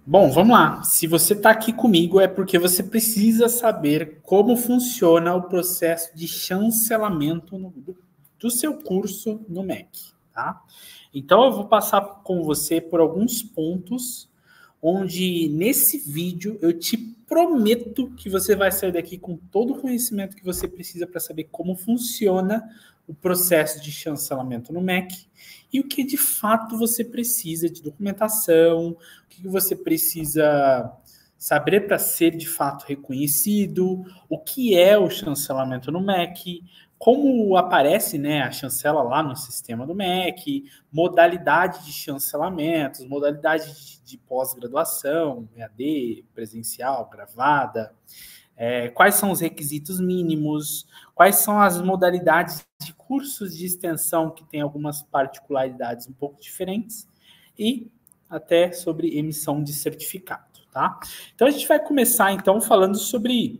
Bom, vamos lá. Se você está aqui comigo é porque você precisa saber como funciona o processo de chancelamento do seu curso no MEC, tá? Então, eu vou passar com você por alguns pontos onde, nesse vídeo, eu te prometo que você vai sair daqui com todo o conhecimento que você precisa para saber como funciona o processo de chancelamento no MEC e o que, de fato, você precisa de documentação, o que você precisa saber para ser de fato reconhecido, o que é o chancelamento no MEC, como aparece, né, a chancela lá no sistema do MEC, modalidade de chancelamentos, modalidade de pós-graduação, EAD, presencial, gravada, quais são os requisitos mínimos, quais são as modalidades de cursos de extensão que têm algumas particularidades um pouco diferentes e até sobre emissão de certificado, tá? Então a gente vai começar então falando sobre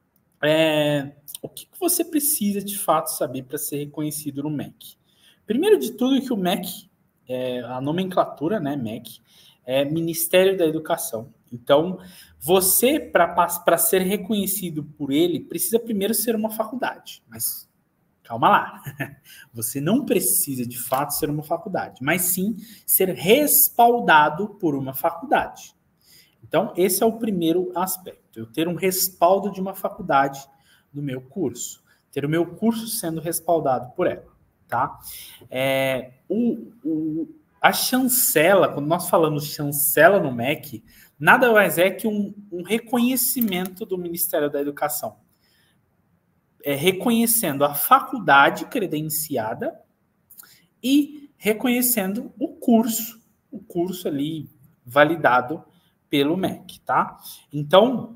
o que você precisa de fato saber para ser reconhecido no MEC. Primeiro de tudo que o MEC, a nomenclatura, né, MEC, é Ministério da Educação. Então, você, para ser reconhecido por ele, precisa primeiro ser uma faculdade. Mas calma lá. Você não precisa, de fato, ser uma faculdade, mas sim ser respaldado por uma faculdade. Então, esse é o primeiro aspecto. Eu ter um respaldo de uma faculdade no meu curso. Ter o meu curso sendo respaldado por ela, tá? A chancela, quando nós falamos chancela no MEC, nada mais é que um reconhecimento do Ministério da Educação. Reconhecendo a faculdade credenciada e reconhecendo o curso ali validado pelo MEC, tá? Então,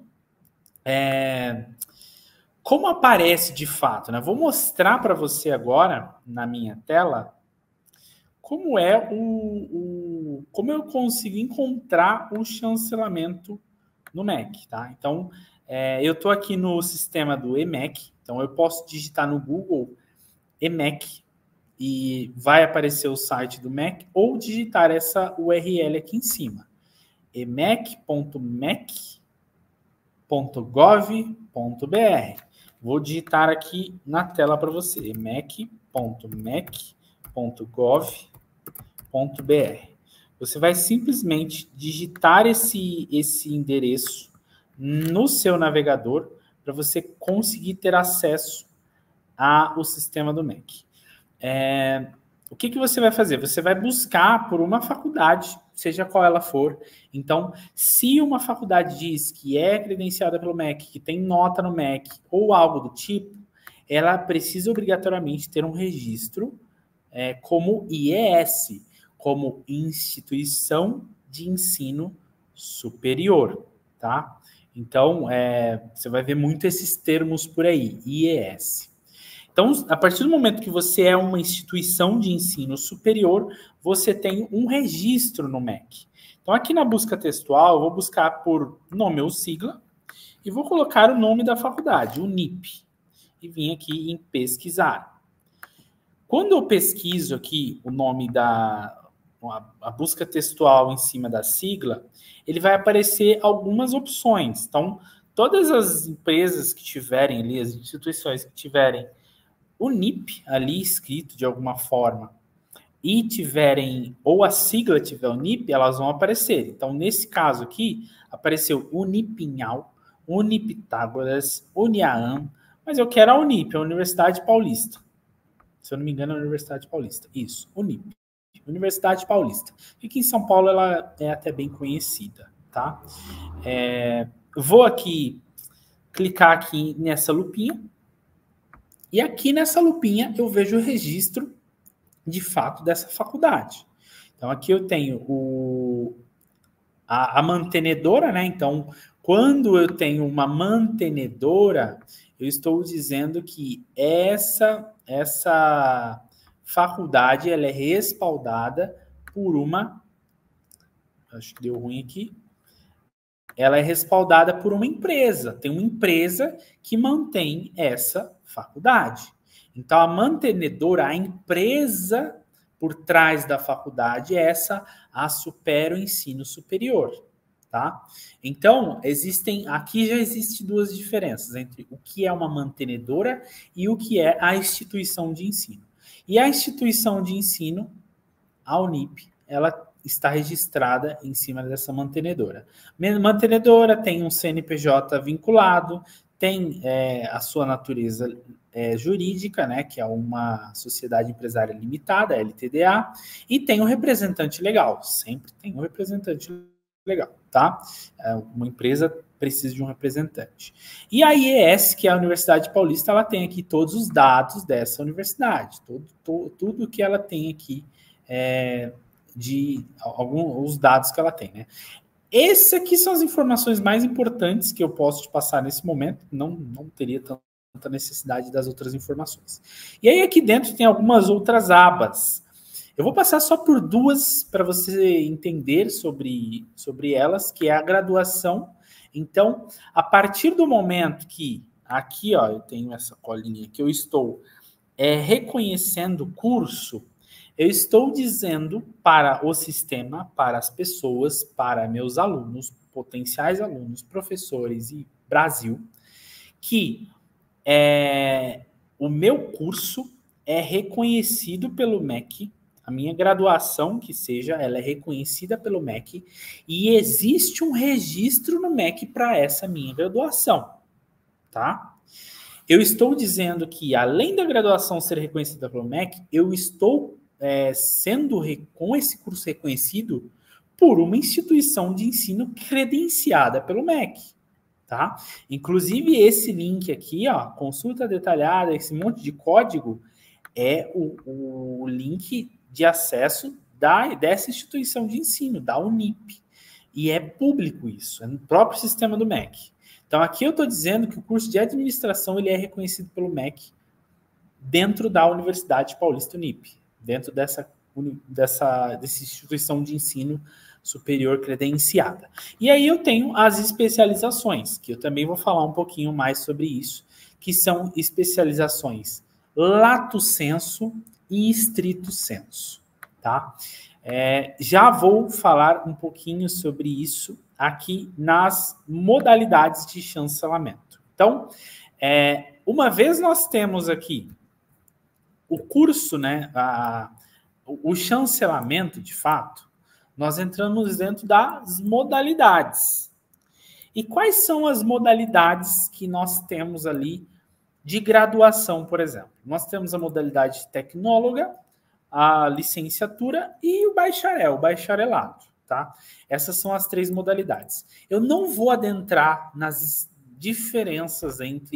como aparece de fato, né? Vou mostrar para você agora, na minha tela, como como eu consigo encontrar o chancelamento no MEC, tá? Então, eu estou aqui no sistema do EMEC, então eu posso digitar no Google EMEC e vai aparecer o site do MEC, ou digitar essa URL aqui em cima, emec.mec.gov.br. Vou digitar aqui na tela para você, emec.mec.gov.br. Você vai simplesmente digitar esse endereço no seu navegador para você conseguir ter acesso ao sistema do MEC. O que você vai fazer? Você vai buscar por uma faculdade, seja qual ela for. Então, se uma faculdade diz que é credenciada pelo MEC, que tem nota no MEC ou algo do tipo, ela precisa obrigatoriamente ter um registro como IES, como Instituição de Ensino Superior, tá? Então, você vai ver muito esses termos por aí, IES. Então, a partir do momento que você é uma instituição de ensino superior, você tem um registro no MEC. Então, aqui na busca textual, eu vou buscar por nome ou sigla e vou colocar o nome da faculdade, Unip, e vim aqui em pesquisar. Quando eu pesquiso aqui o nome a busca textual em cima da sigla, ele vai aparecer algumas opções. Então, todas as empresas que tiverem ali, as instituições que tiverem Unip ali escrito de alguma forma e tiverem, ou a sigla tiver Unip, elas vão aparecer. Então, nesse caso aqui, apareceu Unipinhal, Unipitágoras, Uniaam, mas eu quero a Unip, a Universidade Paulista. Se eu não me engano, é a Universidade Paulista. Isso, Unip. Universidade Paulista. E aqui em São Paulo ela é até bem conhecida, tá? Vou aqui clicar aqui nessa lupinha. E aqui nessa lupinha eu vejo o registro, de fato, dessa faculdade. Então, aqui eu tenho a mantenedora, né? Então, quando eu tenho uma mantenedora, eu estou dizendo que essa faculdade ela é respaldada por uma... Acho que deu ruim aqui. Ela é respaldada por uma empresa. Tem uma empresa que mantém essa faculdade. Então, a mantenedora, a empresa por trás da faculdade é a Supero Ensino Superior, tá? Então, aqui já existem duas diferenças entre o que é uma mantenedora e o que é a instituição de ensino. E a instituição de ensino, a Unip, ela está registrada em cima dessa mantenedora. Mantenedora tem um CNPJ vinculado, tem a sua natureza jurídica, né, que é uma sociedade empresária limitada, LTDA, e tem um representante legal, sempre tem um representante legal, tá? Uma empresa precisa de um representante. E a IES, que é a Universidade Paulista, ela tem aqui todos os dados dessa universidade, tudo que ela tem aqui, os dados que ela tem, né? Esses aqui são as informações mais importantes que eu posso te passar nesse momento, não teria tanta necessidade das outras informações. E aí aqui dentro tem algumas outras abas. Eu vou passar só por duas para você entender sobre elas, que é a graduação. Então, a partir do momento que, aqui, ó, eu tenho essa colinha que eu estou reconhecendo o curso, eu estou dizendo para o sistema, para as pessoas, para meus alunos, potenciais alunos, professores e Brasil, que o meu curso é reconhecido pelo MEC, a minha graduação, que seja, ela é reconhecida pelo MEC, e existe um registro no MEC para essa minha graduação, tá? Eu estou dizendo que, além da graduação ser reconhecida pelo MEC, eu estou com esse curso reconhecido por uma instituição de ensino credenciada pelo MEC, tá? Inclusive, esse link aqui, ó, consulta detalhada, esse monte de código, é o link de acesso dessa instituição de ensino, da Unip. E é público isso, é no próprio sistema do MEC. Então, aqui eu estou dizendo que o curso de administração ele é reconhecido pelo MEC dentro da Universidade Paulista Unip, dentro dessa instituição de ensino superior credenciada. E aí eu tenho as especializações, que eu também vou falar um pouquinho mais sobre isso, que são especializações lato sensu e estrito sensu, tá? Já vou falar um pouquinho sobre isso aqui nas modalidades de chancelamento. Então, uma vez nós temos aqui o curso, né, o chancelamento, de fato, nós entramos dentro das modalidades. E quais são as modalidades que nós temos ali de graduação, por exemplo? Nós temos a modalidade tecnóloga, a licenciatura e o bacharelado, tá? Essas são as três modalidades. Eu não vou adentrar nas diferenças entre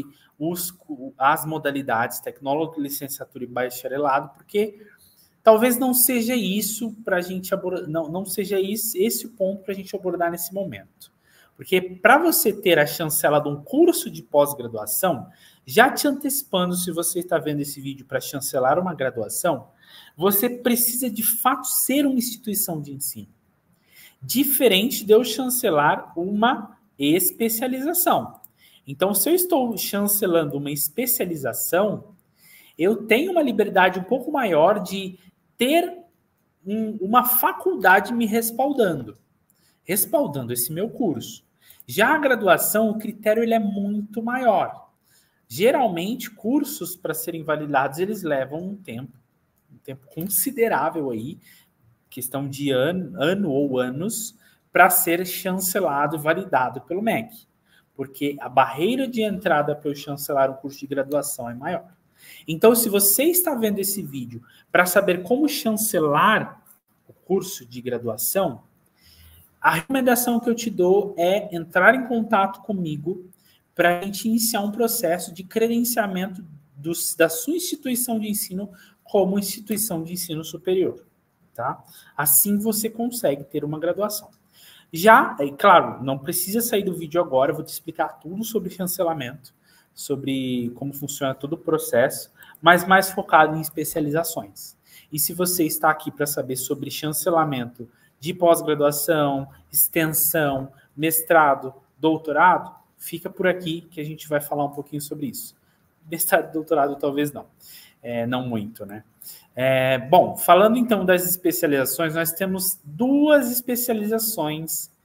as modalidades tecnólogo, licenciatura e bacharelado, porque talvez não seja isso para a gente abordar, não seja esse o ponto para a gente abordar nesse momento. Porque para você ter a chancela de um curso de pós-graduação, já te antecipando, se você está vendo esse vídeo para chancelar uma graduação, você precisa de fato ser uma instituição de ensino. Diferente de eu chancelar uma especialização. Então, se eu estou chancelando uma especialização, eu tenho uma liberdade um pouco maior de ter uma faculdade me respaldando esse meu curso. Já a graduação, o critério ele é muito maior. Geralmente, cursos para serem validados, eles levam um tempo considerável aí, questão de ano ou anos, para ser chancelado e validado pelo MEC. Porque a barreira de entrada para eu chancelar um curso de graduação é maior. Então, se você está vendo esse vídeo para saber como chancelar o curso de graduação, a recomendação que eu te dou é entrar em contato comigo para a gente iniciar um processo de credenciamento da sua instituição de ensino como instituição de ensino superior, tá? Assim você consegue ter uma graduação. Já, claro, não precisa sair do vídeo agora, eu vou te explicar tudo sobre chancelamento, sobre como funciona todo o processo, mas mais focado em especializações. E se você está aqui para saber sobre chancelamento de pós-graduação, extensão, mestrado, doutorado, fica por aqui que a gente vai falar um pouquinho sobre isso. Mestrado e doutorado talvez não, não muito, né? Bom, falando então das especializações, nós temos duas especializações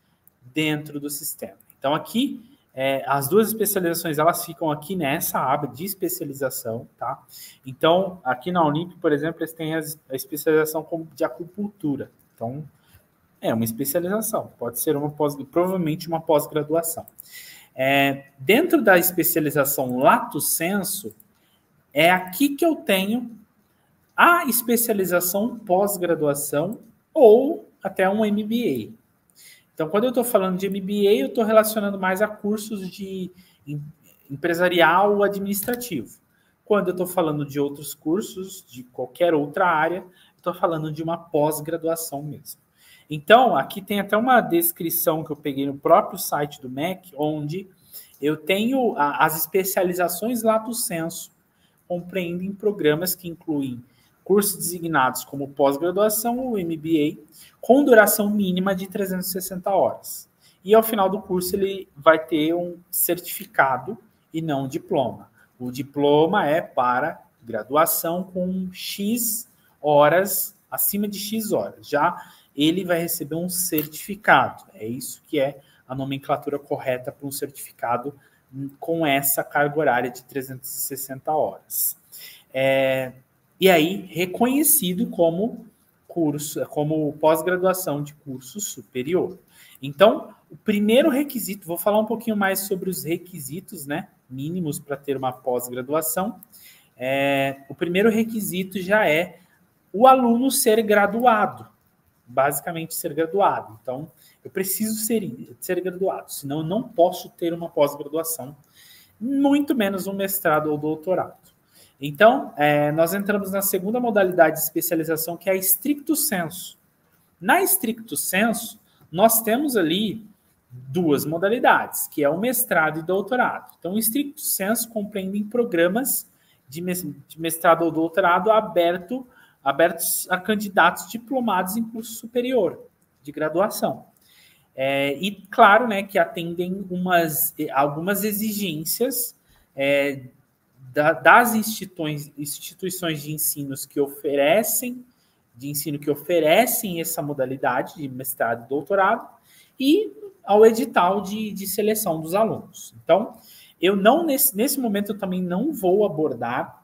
dentro do sistema. Então, aqui, as duas especializações, elas ficam aqui nessa aba de especialização, tá? Então, aqui na Unip, por exemplo, eles têm a especialização de acupuntura. Então, é uma especialização, pode ser provavelmente uma pós-graduação. Dentro da especialização lato sensu, é aqui que eu tenho a especialização pós-graduação ou até um MBA. Então, quando eu estou falando de MBA, eu estou relacionando mais a cursos de empresarial ou administrativo. Quando eu estou falando de outros cursos, de qualquer outra área, estou falando de uma pós-graduação mesmo. Então, aqui tem até uma descrição que eu peguei no próprio site do MEC, onde eu tenho as especializações lato sensu, compreendem programas que incluem cursos designados como pós-graduação ou MBA, com duração mínima de 360 horas. E ao final do curso ele vai ter um certificado e não um diploma. O diploma é para graduação com X horas, acima de X horas. Já ele vai receber um certificado. É isso que é a nomenclatura correta para um certificado com essa carga horária de 360 horas. E aí, reconhecido como curso, como pós-graduação de curso superior. Então, o primeiro requisito, vou falar um pouquinho mais sobre os requisitos, né, mínimos para ter uma pós-graduação. O primeiro requisito já é o aluno ser graduado, basicamente ser graduado. Então, eu preciso ser graduado, senão eu não posso ter uma pós-graduação, muito menos um mestrado ou doutorado. Então, nós entramos na segunda modalidade de especialização, que é a stricto sensu. Na stricto sensu, nós temos ali duas modalidades, que é o mestrado e doutorado. Então, o stricto sensu compreende programas de mestrado ou doutorado abertos a candidatos diplomados em curso superior de graduação. E claro, né, que atendem algumas exigências das instituições de ensino que oferecem essa modalidade de mestrado e doutorado e ao edital de seleção dos alunos. Então, eu não, nesse momento, eu também não vou abordar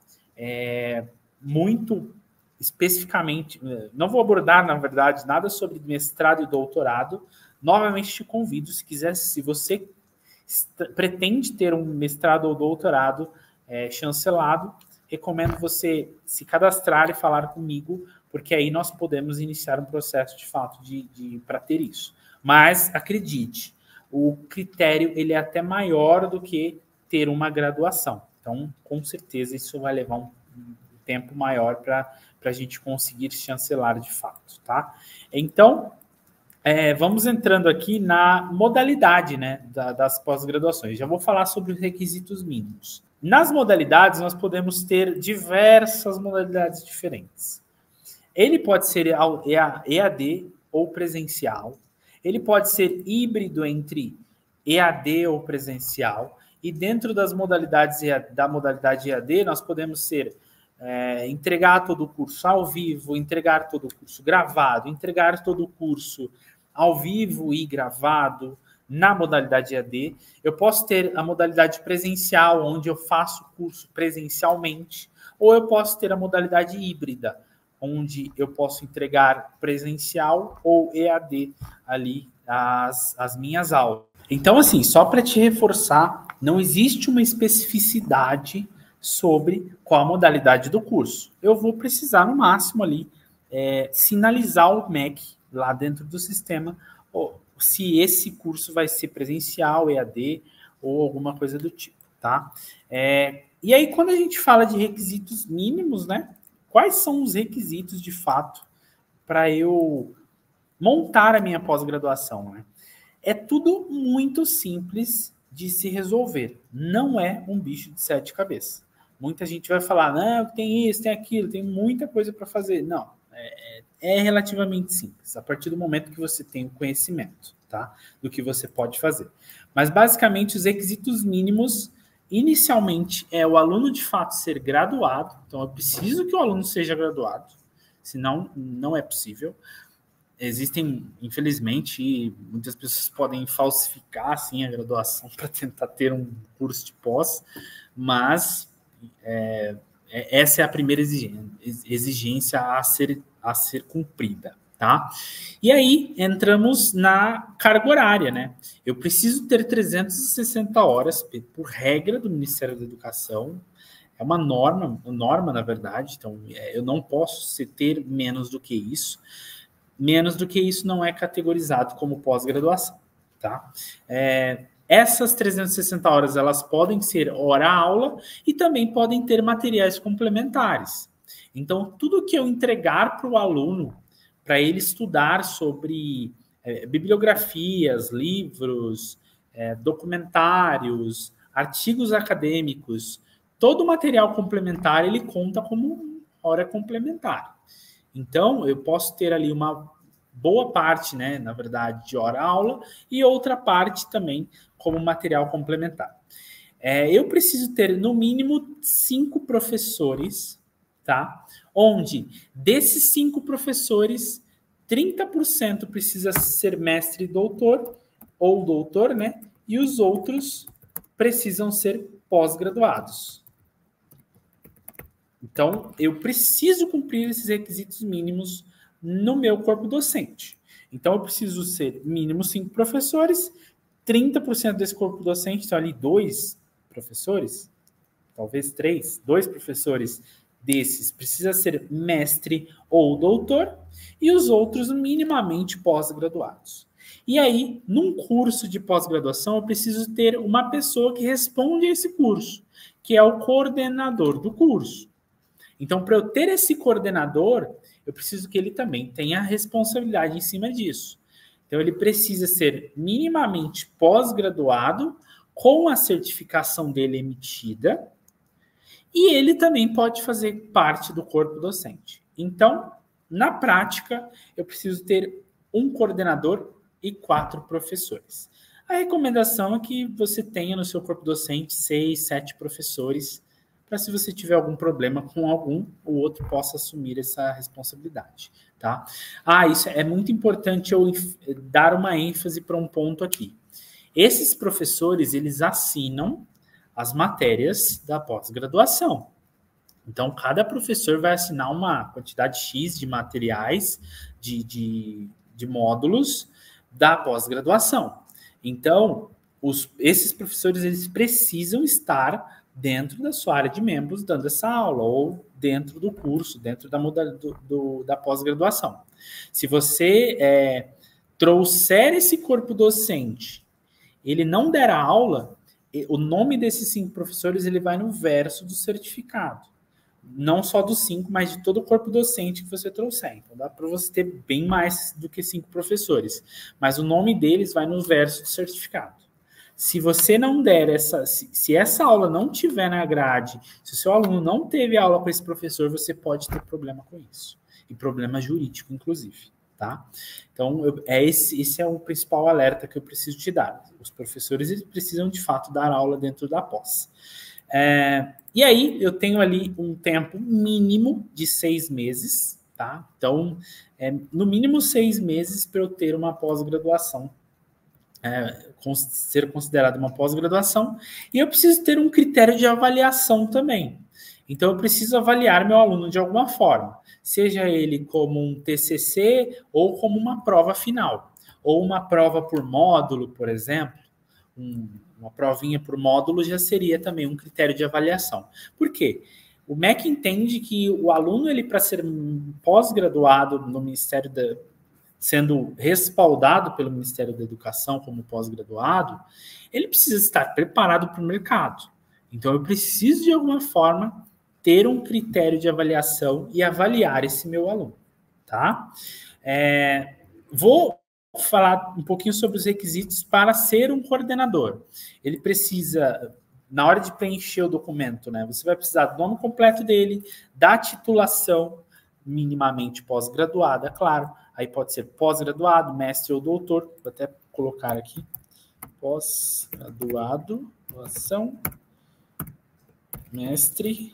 muito especificamente, não vou abordar, na verdade, nada sobre mestrado e doutorado. Novamente, te convido, se você pretende ter um mestrado ou doutorado chancelado, recomendo você se cadastrar e falar comigo, porque aí nós podemos iniciar um processo de fato para ter isso. Mas, acredite, o critério ele é até maior do que ter uma graduação. Então, com certeza, isso vai levar um tempo maior para a gente conseguir chancelar de fato, tá? Então, vamos entrando aqui na modalidade, né, das pós-graduações. Já vou falar sobre os requisitos mínimos. Nas modalidades, nós podemos ter diversas modalidades diferentes. Ele pode ser EAD ou presencial. Ele pode ser híbrido entre EAD ou presencial. E dentro das modalidades da modalidade EAD, nós podemos ser entregar todo o curso ao vivo, entregar todo o curso gravado, entregar todo o curso ao vivo e gravado. Na modalidade EAD, eu posso ter a modalidade presencial, onde eu faço o curso presencialmente, ou eu posso ter a modalidade híbrida, onde eu posso entregar presencial ou EAD ali as minhas aulas. Então, assim, só para te reforçar, não existe uma especificidade sobre qual a modalidade do curso. Eu vou precisar, no máximo, ali, sinalizar o MEC lá dentro do sistema, se esse curso vai ser presencial, EAD, ou alguma coisa do tipo, tá? E aí, quando a gente fala de requisitos mínimos, né? Quais são os requisitos, de fato, para eu montar a minha pós-graduação, né? É tudo muito simples de se resolver. Não é um bicho de 7 cabeças. Muita gente vai falar, não, tem isso, tem aquilo, tem muita coisa para fazer. Não, é relativamente simples, a partir do momento que você tem o conhecimento, tá? Do que você pode fazer. Mas, basicamente, os requisitos mínimos, inicialmente, é o aluno, de fato, ser graduado. Então, eu preciso que o aluno seja graduado, senão não é possível. existem, infelizmente, muitas pessoas podem falsificar assim, a graduação para tentar ter um curso de pós, mas essa é a primeira exigência a ser cumprida, tá? E aí entramos na carga horária, né? Eu preciso ter 360 horas por regra do Ministério da Educação. É uma norma, na verdade, então eu não posso ter menos do que isso. Menos do que isso não é categorizado como pós-graduação, tá? Essas 360 horas, elas podem ser hora-aula e também podem ter materiais complementares. Então, tudo que eu entregar para o aluno, para ele estudar sobre bibliografias, livros, documentários, artigos acadêmicos, todo o material complementar, ele conta como hora complementar. Então, eu posso ter ali uma boa parte, né, na verdade, de hora-aula e outra parte também como material complementar. Eu preciso ter, no mínimo, 5 professores, tá? Onde, desses 5 professores, 30% precisa ser mestre e doutor, ou doutor, né? E os outros precisam ser pós-graduados. Então, eu preciso cumprir esses requisitos mínimos no meu corpo docente. Então, eu preciso ser mínimo 5 professores, 30% desse corpo docente, então ali 2 professores, talvez 3, 2 professores desses precisa ser mestre ou doutor, e os outros minimamente pós-graduados. E aí, num curso de pós-graduação, eu preciso ter uma pessoa que responde a esse curso, que é o coordenador do curso. Então, para eu ter esse coordenador, eu preciso que ele também tenha responsabilidade em cima disso. Então, ele precisa ser minimamente pós-graduado, com a certificação dele emitida, e ele também pode fazer parte do corpo docente. Então, na prática, eu preciso ter um coordenador e 4 professores. A recomendação é que você tenha no seu corpo docente 6, 7 professores, para se você tiver algum problema com algum, o outro possa assumir essa responsabilidade, tá? Isso é muito importante eu dar uma ênfase para um ponto aqui. Esses professores, eles assinam as matérias da pós-graduação. Então, cada professor vai assinar uma quantidade X de materiais, de módulos da pós-graduação. Então, esses professores, eles precisam estar dentro da sua área de membros dando essa aula, ou dentro do curso, dentro da da pós-graduação. Se você trouxer esse corpo docente, ele não der a aula, o nome desses 5 professores ele vai no verso do certificado. Não só dos 5, mas de todo o corpo docente que você trouxer. Então, dá para você ter bem mais do que 5 professores. Mas o nome deles vai no verso do certificado. Se você não der se essa aula não tiver na grade, se o seu aluno não teve aula com esse professor, você pode ter problema com isso. E problema jurídico, inclusive. Tá? Então, esse é o principal alerta que eu preciso te dar. Os professores eles precisam, de fato, dar aula dentro da pós. E aí, eu tenho ali um tempo mínimo de 6 meses, tá? Então, no mínimo 6 meses para eu ter uma pós-graduação, ser considerada uma pós-graduação, e eu preciso ter um critério de avaliação também. Então, eu preciso avaliar meu aluno de alguma forma, seja ele como um TCC ou como uma prova final, ou uma prova por módulo, por exemplo. Uma provinha por módulo já seria também um critério de avaliação. Por quê? O MEC entende que o aluno, ele para ser pós-graduado no Ministério sendo respaldado pelo Ministério da Educação como pós-graduado, ele precisa estar preparado para o mercado. Então, eu preciso, de alguma forma, ter um critério de avaliação e avaliar esse meu aluno, tá? Vou falar um pouquinho sobre os requisitos para ser um coordenador. Ele precisa, na hora de preencher o documento, né, você vai precisar do nome completo dele, da titulação, minimamente pós-graduada, claro. Aí pode ser pós-graduado, mestre ou doutor. Vou até colocar aqui. Pós-graduado, graduação, mestre,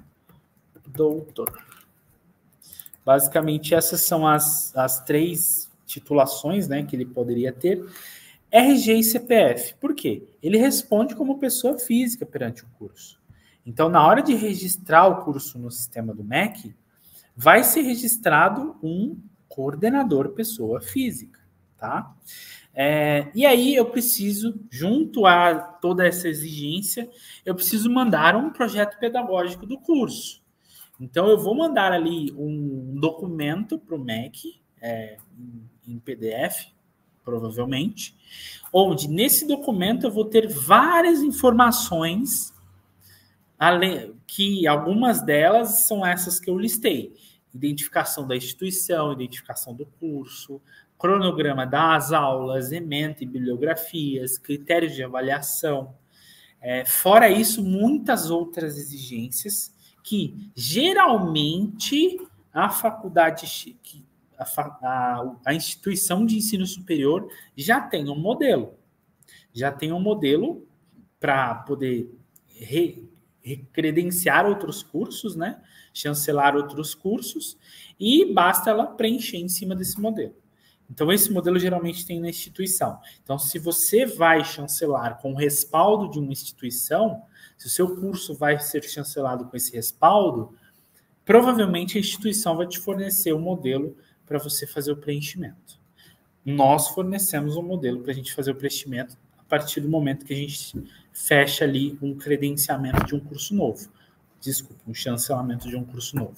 doutor. Basicamente, essas são as 3 titulações, né, que ele poderia ter, RG e CPF. Por quê? Ele responde como pessoa física perante o curso. Então, na hora de registrar o curso no sistema do MEC, vai ser registrado um coordenador pessoa física, tá? E aí eu preciso, junto a toda essa exigência, eu preciso mandar um projeto pedagógico do curso. Então, eu vou mandar ali um documento para o MEC, em PDF, provavelmente, onde nesse documento eu vou ter várias informações, que algumas delas são essas que eu listei. Identificação da instituição, identificação do curso, cronograma das aulas, ementa e bibliografias, critérios de avaliação. Fora isso, muitas outras exigências que geralmente a faculdade, a instituição de ensino superior já tem um modelo. Já tem um modelo para poder credenciar outros cursos, né? Chancelar outros cursos, e basta ela preencher em cima desse modelo. Então, esse modelo geralmente tem na instituição. Então, se você vai chancelar com o respaldo de uma instituição, se o seu curso vai ser chancelado com esse respaldo, provavelmente a instituição vai te fornecer o modelo para você fazer o preenchimento. Nós fornecemos um modelo para a gente fazer o preenchimento a partir do momento que a gente fecha ali um credenciamento de um curso novo. Desculpa, um chancelamento de um curso novo.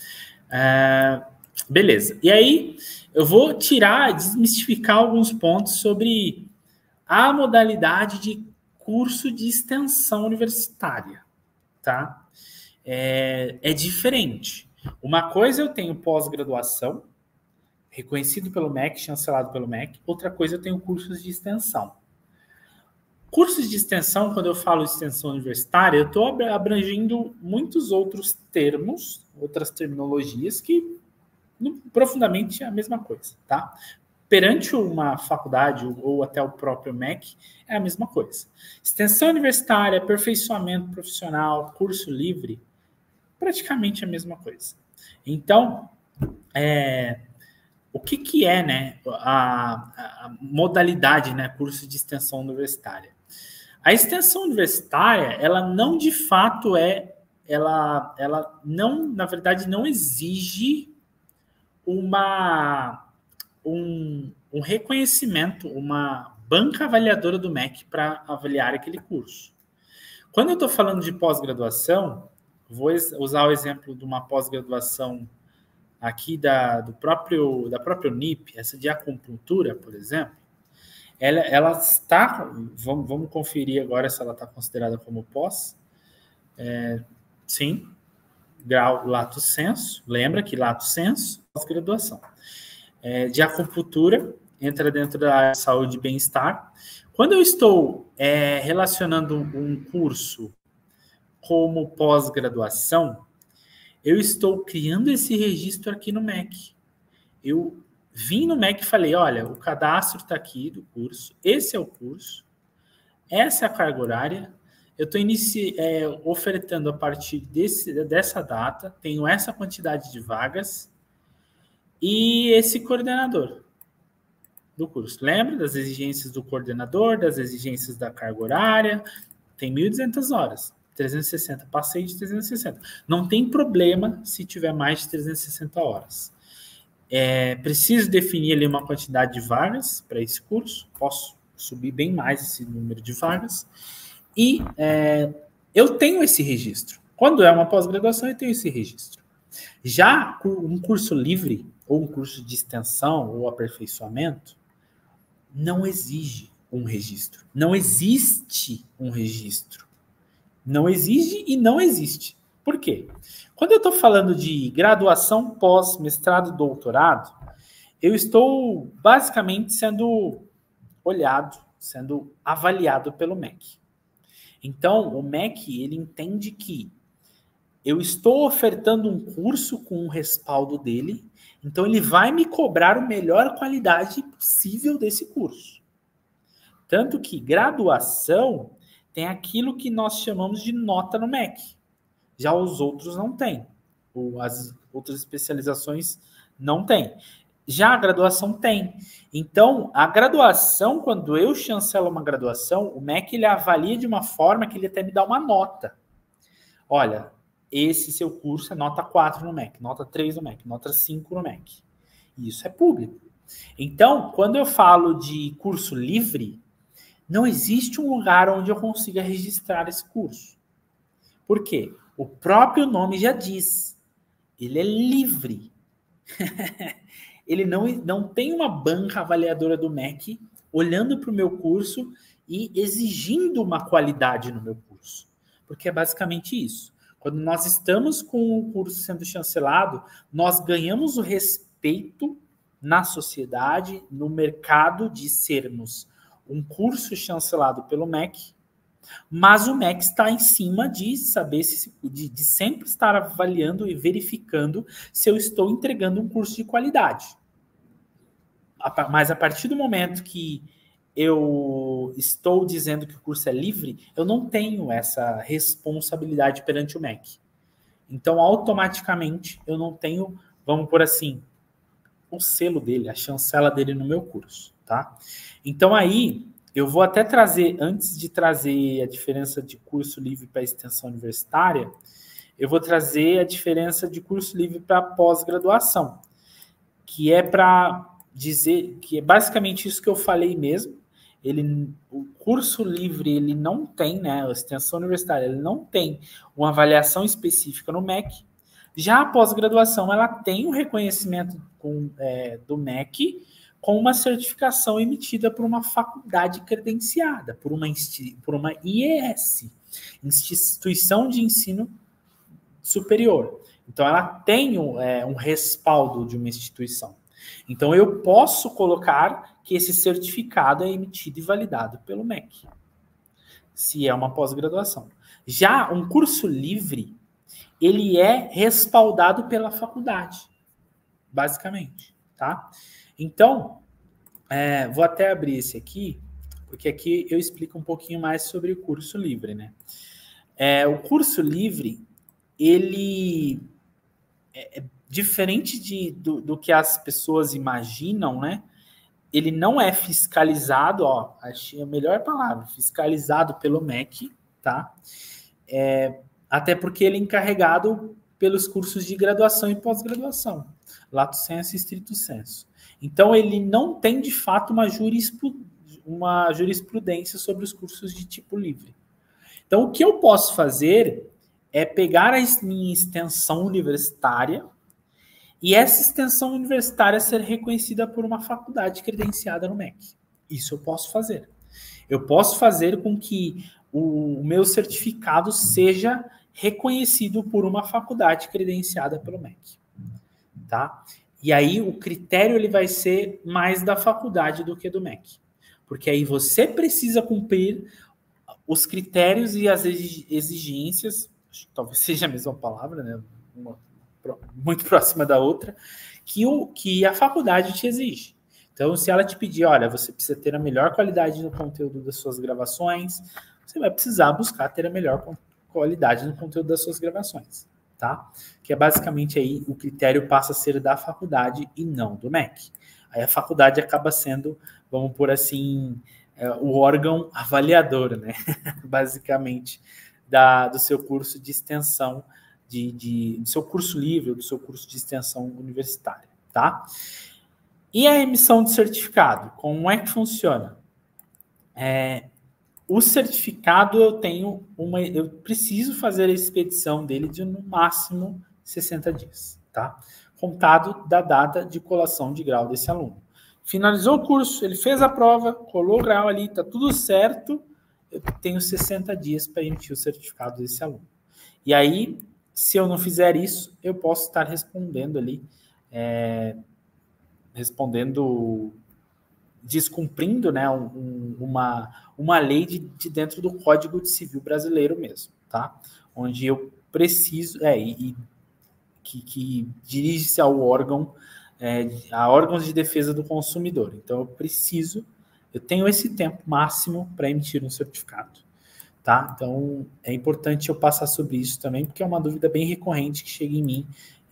Beleza. E aí, eu vou desmistificar alguns pontos sobre a modalidade de curso de extensão universitária, tá? É diferente. Uma coisa eu tenho pós-graduação, reconhecido pelo MEC, chancelado pelo MEC. Outra coisa eu tenho cursos de extensão. Cursos de extensão, quando eu falo extensão universitária, eu estou abrangendo muitos outros termos, outras terminologias que profundamente é a mesma coisa, tá? Perante uma faculdade ou até o próprio MEC, é a mesma coisa. Extensão universitária, aperfeiçoamento profissional, curso livre, praticamente a mesma coisa. Então, o que é, né, a modalidade, né, curso de extensão universitária? A extensão universitária, ela não de fato ela não, na verdade, não exige um reconhecimento, uma banca avaliadora do MEC para avaliar aquele curso. Quando eu estou falando de pós-graduação, vou usar o exemplo de uma pós-graduação aqui da própria Unip, essa de acupuntura, por exemplo. Ela está, vamos conferir agora se ela está considerada como pós. Sim, grau lato sensu, lembra que lato sensu, pós-graduação. De acupuntura, entra dentro da área de saúde e bem-estar. Quando eu estou relacionando um curso como pós-graduação, eu estou criando esse registro aqui no MEC. Eu vim no MEC e falei, olha, o cadastro está aqui do curso, esse é o curso, essa é a carga horária, eu estou ofertando a partir dessa data, tenho essa quantidade de vagas e esse coordenador do curso. Lembra das exigências do coordenador, das exigências da carga horária? Tem 1.200 horas. 360, passei de 360. Não tem problema se tiver mais de 360 horas. Preciso definir ali uma quantidade de vagas para esse curso, posso subir bem mais esse número de vagas, e eu tenho esse registro. Quando é uma pós-graduação, eu tenho esse registro. Já um curso livre, ou um curso de extensão, ou aperfeiçoamento, não exige um registro. Não existe um registro. Não exige e não existe. Por quê? Quando eu estou falando de graduação, pós, mestrado, doutorado, eu estou basicamente sendo olhado, sendo avaliado pelo MEC. Então, o MEC, ele entende que eu estou ofertando um curso com o respaldo dele, então ele vai me cobrar a melhor qualidade possível desse curso. Tanto que graduação tem aquilo que nós chamamos de nota no MEC. Já os outros não têm. As outras especializações não têm. Já a graduação tem. Então, a graduação, quando eu chancelo uma graduação, o MEC ele avalia de uma forma que ele até me dá uma nota. Olha, esse seu curso é nota 4 no MEC, nota 3 no MEC, nota 5 no MEC. Isso é público. Então, quando eu falo de curso livre, não existe um lugar onde eu consiga registrar esse curso. Por quê? O próprio nome já diz. Ele é livre. Ele não tem uma banca avaliadora do MEC olhando para o meu curso e exigindo uma qualidade no meu curso. Porque é basicamente isso. Quando nós estamos com o curso sendo chancelado, nós ganhamos o respeito na sociedade, no mercado, de sermos um curso chancelado pelo MEC, mas o MEC está em cima de saber de sempre estar avaliando e verificando se eu estou entregando um curso de qualidade. Mas a partir do momento que eu estou dizendo que o curso é livre, eu não tenho essa responsabilidade perante o MEC. Então, automaticamente, eu não tenho, vamos por assim, o selo dele, a chancela dele no meu curso, tá? Então, aí, eu vou até trazer, antes de trazer a diferença de curso livre para extensão universitária, eu vou trazer a diferença de curso livre para pós-graduação, que é para dizer que é basicamente isso que eu falei mesmo. O curso livre ele não tem, né? A extensão universitária ele não tem uma avaliação específica no MEC. Já a pós-graduação ela tem um reconhecimento do MEC com uma certificação emitida por uma faculdade credenciada, por uma IES, Instituição de Ensino Superior. Então, ela tem um respaldo de uma instituição. Então, eu posso colocar que esse certificado é emitido e validado pelo MEC, se é uma pós-graduação. Já um curso livre, ele é respaldado pela faculdade, basicamente, tá? Então, vou até abrir esse aqui, porque aqui eu explico um pouquinho mais sobre o curso livre, né? O curso livre, ele é diferente do que as pessoas imaginam, né? Ele não é fiscalizado, achei a melhor palavra, fiscalizado pelo MEC, tá? Até porque ele é encarregado pelos cursos de graduação e pós-graduação, lato sensu e stricto sensu. Então, ele não tem, de fato, uma jurisprudência sobre os cursos de tipo livre. Então, o que eu posso fazer é pegar a minha extensão universitária e essa extensão universitária ser reconhecida por uma faculdade credenciada no MEC. Isso eu posso fazer. Eu posso fazer com que o meu certificado seja reconhecido por uma faculdade credenciada pelo MEC. Tá? E aí o critério ele vai ser mais da faculdade do que do MEC. Porque aí você precisa cumprir os critérios e as exigências, talvez seja a mesma palavra, né? Muito próxima da outra, que a faculdade te exige. Então, se ela te pedir, olha, você precisa ter a melhor qualidade no conteúdo das suas gravações, você vai precisar buscar ter a melhor qualidade no conteúdo das suas gravações, tá? Que é basicamente aí o critério passa a ser da faculdade e não do MEC. Aí a faculdade acaba sendo, vamos por assim, o órgão avaliador, né? Basicamente, do seu curso de extensão, do seu curso livre, ou do seu curso de extensão universitária, tá? E a emissão de certificado, como é que funciona? O certificado eu preciso fazer a expedição dele de no máximo 60 dias, tá? Contado da data de colação de grau desse aluno. Finalizou o curso, ele fez a prova, colou o grau ali, tá tudo certo, eu tenho 60 dias para emitir o certificado desse aluno. E aí, se eu não fizer isso, eu posso estar respondendo ali, descumprindo, né, uma lei de dentro do Código Civil brasileiro mesmo, tá? Onde eu preciso, que dirige-se ao órgão, a órgãos de defesa do consumidor. Então, eu tenho esse tempo máximo para emitir um certificado, tá? Então, é importante eu passar sobre isso também, porque é uma dúvida bem recorrente que chega em mim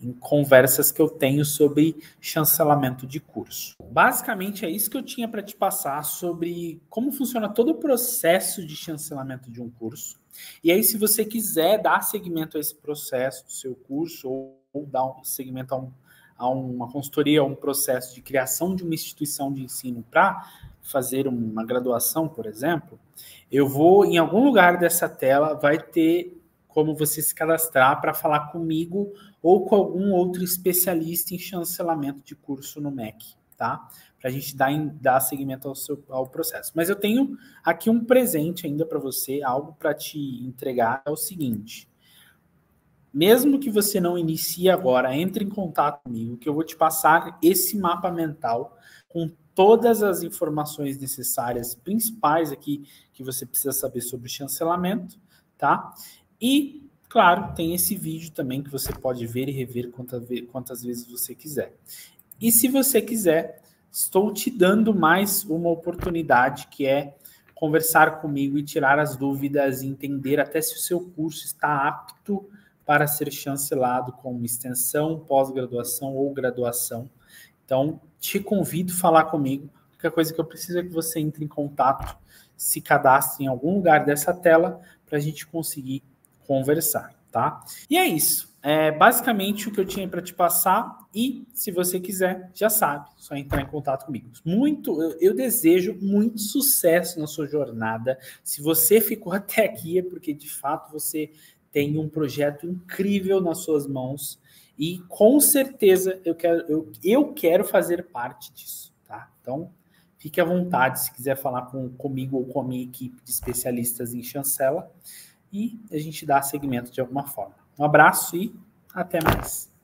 em conversas que eu tenho sobre chancelamento de curso. Basicamente é isso que eu tinha para te passar sobre como funciona todo o processo de chancelamento de um curso. E aí, se você quiser dar seguimento a esse processo do seu curso ou dar um seguimento a uma consultoria, a um processo de criação de uma instituição de ensino para fazer uma graduação, por exemplo, eu vou, em algum lugar dessa tela, vai ter como você se cadastrar para falar comigo ou com algum outro especialista em chancelamento de curso no MEC, tá? Para a gente dar seguimento ao processo. Mas eu tenho aqui um presente ainda para você, algo para te entregar, é o seguinte. Mesmo que você não inicie agora, entre em contato comigo, que eu vou te passar esse mapa mental com todas as informações necessárias, principais aqui, que você precisa saber sobre chancelamento, tá? E, claro, tem esse vídeo também que você pode ver e rever quantas vezes você quiser. E se você quiser, estou te dando mais uma oportunidade, que é conversar comigo e tirar as dúvidas e entender até se o seu curso está apto para ser chancelado como extensão, pós-graduação ou graduação. Então, te convido a falar comigo. A única coisa que eu preciso é que você entre em contato, se cadastre em algum lugar dessa tela para a gente conseguir conversar, tá? E é isso. É basicamente o que eu tinha para te passar e, se você quiser, já sabe, só entrar em contato comigo. Eu desejo muito sucesso na sua jornada. Se você ficou até aqui é porque, de fato, você tem um projeto incrível nas suas mãos e, com certeza, eu quero fazer parte disso, tá? Então, fique à vontade se quiser falar comigo ou com a minha equipe de especialistas em chancela e a gente dá seguimento de alguma forma. Um abraço e até mais.